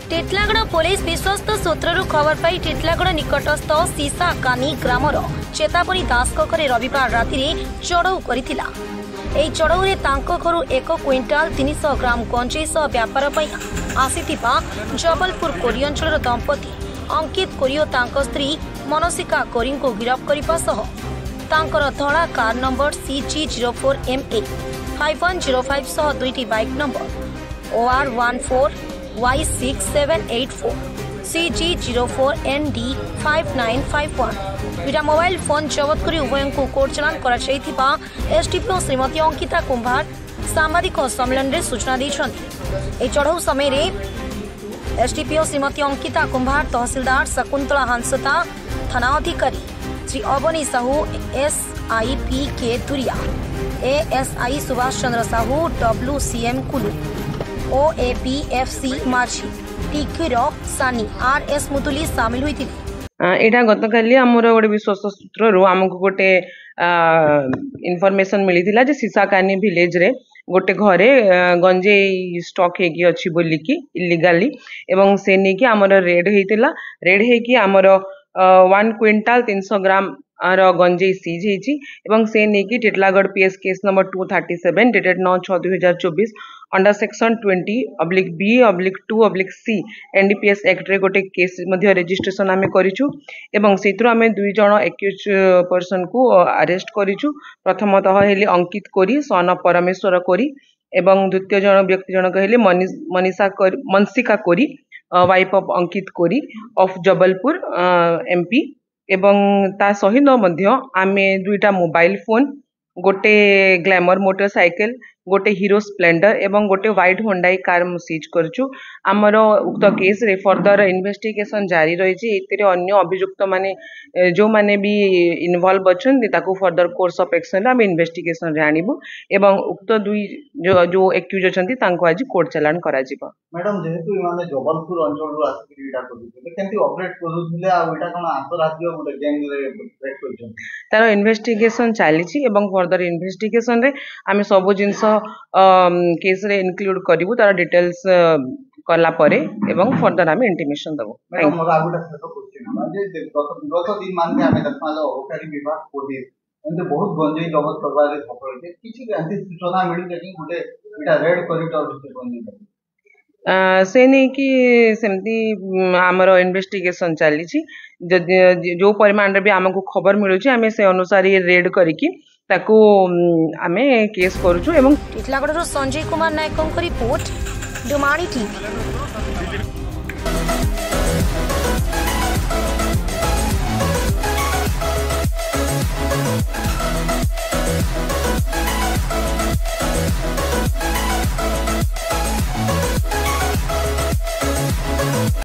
टिटलागड़ police विश्वस्त सूत्रु खबर पाई टिटलागड़ निकटस्थ सीसा कानी ग्रामर चेतावनी दास घरे रविवार राति चढ़ऊ करथिला। एही चढ़ऊ तांको घरु 1 क्विंटाल 300 ग्राम गंजेई सह व्यापार पई आसीथिबा जबलपुर कोरी अंचल दंपति अंकित कोरी और तांको स्त्री मनसिका कोरी को गिरफ्त करने सह तांकर धड़ा कार नंबर CG04MA 5105 सह 2टी बाइक नंबर OR14Y6784 CG04ND 5951 दुटा मोबाइल फोन जबत कर उभय को कोर्ट चालान कर एसडीपीओ श्रीमती अंकिता कुंभार सांबादिक सम्मेलन में सूचना दी। चढ़ऊ समय एसडीपीओ श्रीमती अंकिता कुंभार, तहसीलदार शकुंतला हंसता, थाना अधिकारी श्री अवनी साहू, SIPK दुरिया, ASI Subhash Chandra Sahu, WCM Kullu, OAPFC मार्ची, टीकीर सानी, RS मुतुली सामिल हुई। एटा गतकाली आमर गोटे विश्वस्त सूत्रु आमको गोटे इनफॉरमेशन मिली जे सीसाकानी विलेज रे गोटे घरे गंजेई स्टॉक हेकी अछि बोलिकी इलीगली एवं से नेकी आमर रेड हेतिला। रेड हेकी आमर 1 क्विंटाल 300 ग्राम गंजेई सीज हेची एवं से नेकी Titlagarh PS case number 237 dated 9/6/2024 under section 20/B/2/C NDPS act रे गोटे केस मध्य रजिस्ट्रेशन आमे करिछु एवं सेतु आमे 2 जण एक्यूज पर्सन को अरेस्ट करिछु। प्रथमतः हेली अंकित कोरी सन परमेश्वर कोरी एवं द्वितीय जण व्यक्ति जण कहले Manasika Kori wife of Ankit Kori of Jabalpur MP एवं ता सहित मध्य आमे 2टा मोबाइल फोन, गोटे ग्लैमर मोटरसाइकिल, गोटे हीरो स्प्लेंडर एवं गोटे व्हाइट होंडाई कार सीज करछु। आमर उक्त केस रे फर्दर इन्वेस्टिगेशन जारी रही। एतिरे अन्य अभियुक्त माने जो माने भी इन्वॉल्व अछन ताकू फर्दर कोर्स ऑफ एक्शन रे हम इन्वेस्टिगेशन रे आनिबु एवं उक्त दुई जो एक्यूज अछंती तांको आज कोर्ट चालान करा जिवो। मैडम जेहेतु माने जबलपुर अंचल रो आसी इटा करथि केंति ऑपरेट करूथिले आ इटा कोन अंतरराज्य गोटे गैंग रे ब्रेक करछन तार इन्वेस्टिगेशन चालीछि एवं फर्दर इन्वेस्टिगेशन रे आमे सब जिंस केस रे इनक्लूड करिवु तार डिटेल्स कला परे एवं फर्दर आमे इंटिमेशन दबो। मैडम मोर आगुटा क्वेश्चन जे गत दिन मान के आमे देखमालो ओकारी विभाग पुलिस एंते बहुत गंजेई जबत करबारे सफल छै किछि एंती सूचना मिली कि गोटे एटा रेड कॉरिडोर छै गंजेई से नहीं कि सेमती आमर इन्वेस्टिगेशन चली जो परिमाण रे भी आमको खबर मिलुची आमे से अनुसार ये रेड करिकी ताकू आमे केस करूछु। एवं टिटलागढ़ संजय कुमार नायक रिपोर्ट डुमानी टीवी।